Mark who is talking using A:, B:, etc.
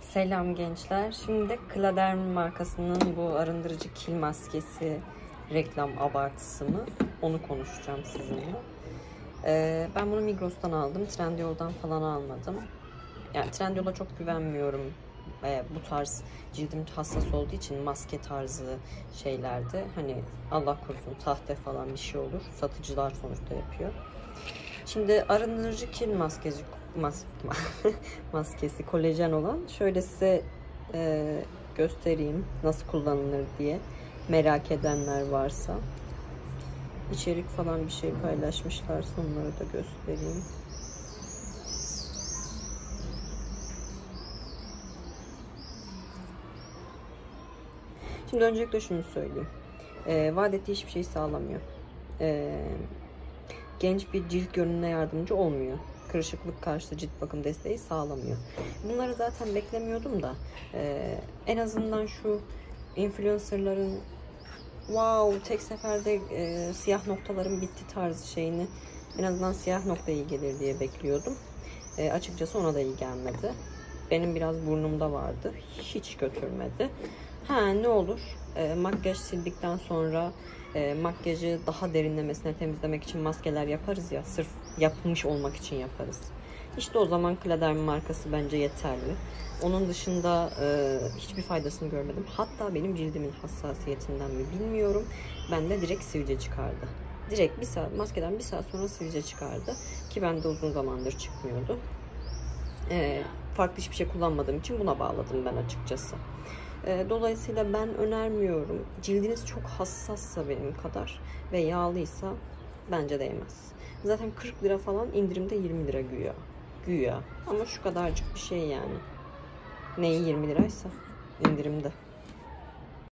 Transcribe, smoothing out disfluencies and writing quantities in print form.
A: Selam gençler. Şimdi de Claderm markasının bu arındırıcı kil maskesi reklam abartısı mı? Onu konuşacağım sizinle. Ben bunu Migros'tan aldım. Trendyol'dan falan almadım. Yani Trendyol'a çok güvenmiyorum. Bu tarz cildim hassas olduğu için maske tarzı şeylerde hani Allah korusun sahte falan bir şey olur. Satıcılar sonuçta yapıyor. Şimdi arındırıcı kil maskesi kolajen olan. Şöyle size göstereyim nasıl kullanılır diye merak edenler varsa. İçerik falan bir şey paylaşmışlarsa onları da göstereyim. Şimdi öncelikle şunu söyleyeyim. Vaat ettiği hiçbir şey sağlamıyor. Genç bir cilt görünümüne yardımcı olmuyor. Kırışıklık karşıtı cilt bakım desteği sağlamıyor. Bunları zaten beklemiyordum da en azından şu influencerların wow tek seferde siyah noktaların bitti tarzı şeyini, en azından siyah nokta iyi gelir diye bekliyordum. Açıkçası ona da iyi gelmedi. Benim biraz burnumda vardı. Hiç götürmedi. Ne olur makyaj sildikten sonra makyajı daha derinlemesine temizlemek için maskeler yaparız ya, sırf yapmış olmak için yaparız. İşte o zaman Claderm markası bence yeterli. Onun dışında hiçbir faydasını görmedim. Hatta benim cildimin hassasiyetinden mi bilmiyorum. Bende direkt sivilce çıkardı. Direkt maskeden bir saat sonra sivilce çıkardı. Ki bende uzun zamandır çıkmıyordu. Farklı hiçbir şey kullanmadığım için buna bağladım ben açıkçası. Dolayısıyla ben önermiyorum. Cildiniz çok hassassa benim kadar ve yağlıysa bence değmez. Zaten 40 lira falan, indirimde 20 lira güya. Güya. Ama şu kadarcık bir şey yani. Neyi 20 liraysa indirimde.